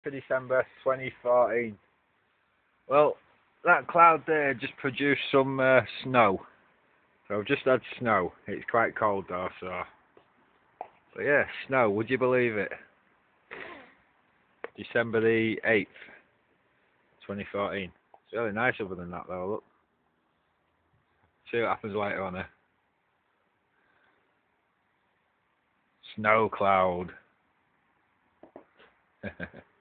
of December 2014. Well, that cloud there just produced some snow. So I've just had snow. It's quite cold though, so. But yeah, snow, would you believe it? December the 8th, 2014. It's really nice other than that though, look. See what happens later on here. Snow cloud.